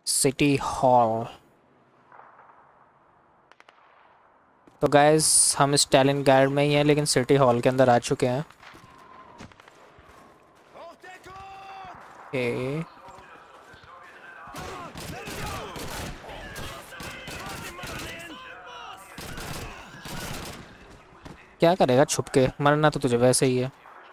City hall. तो guys हम Stalingrad में ही हैं लेकिन सिटी हॉल के अंदर आ चुके हैं। ओके, क्या करेगा छुप के, मरना तो तुझे वैसे ही है।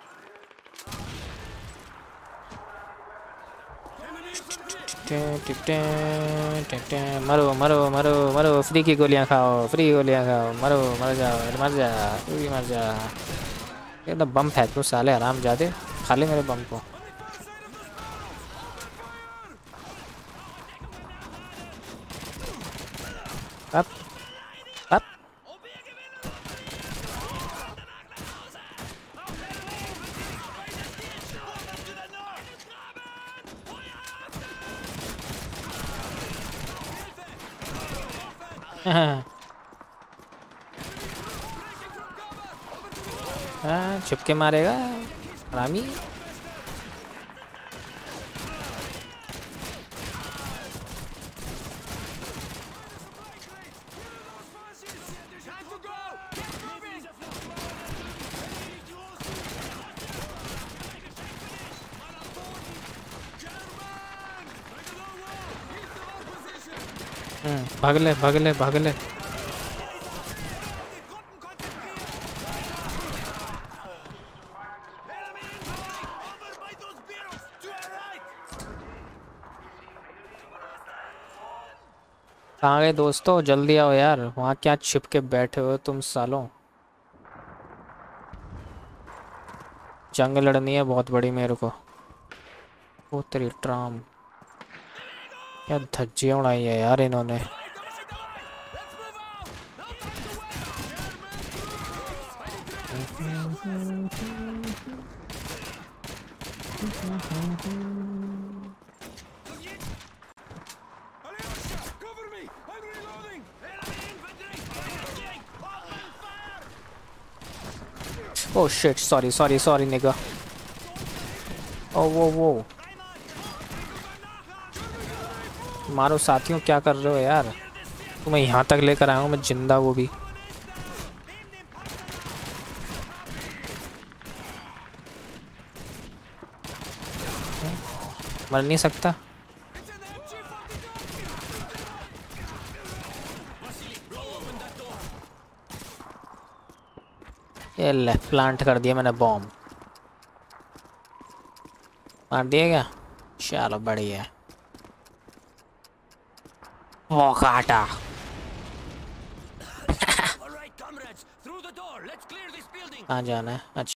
मरो मरो मरो मरो, फ्री की गोलियां खाओ, फ्री गोलियां खाओ, मरो, मर जाओ, मर जा, तू भी मर जा। ये तो बम फेंक दो साले आराम जादे, खा ले मेरे बम को। अब अब हाँ, छुप के मारेगा हरामी। भाग ले भाग ले भाग ले। कहाँ गए दोस्तों, जल्दी आओ यार, वहाँ क्या छिप के बैठे हो तुम सालों। जंग लड़नी है बहुत बड़ी मेरे को। वो तेरी ट्राम, क्या धज्जियां उड़ाई है यार इन्होंने। Oh shit, sorry sorry sorry निगा। ओ वो मारो साथियों, क्या कर रहे हो यार। तुम्हें यहाँ तक लेकर आया हूँ मैं जिंदा, वो भी। मर नहीं सकता। ये ले, प्लांट कर दिया मैंने बॉम्ब। मार दिया क्या, चलो बढ़िया। वो काटा। कहाँ जाना है, अच्छा।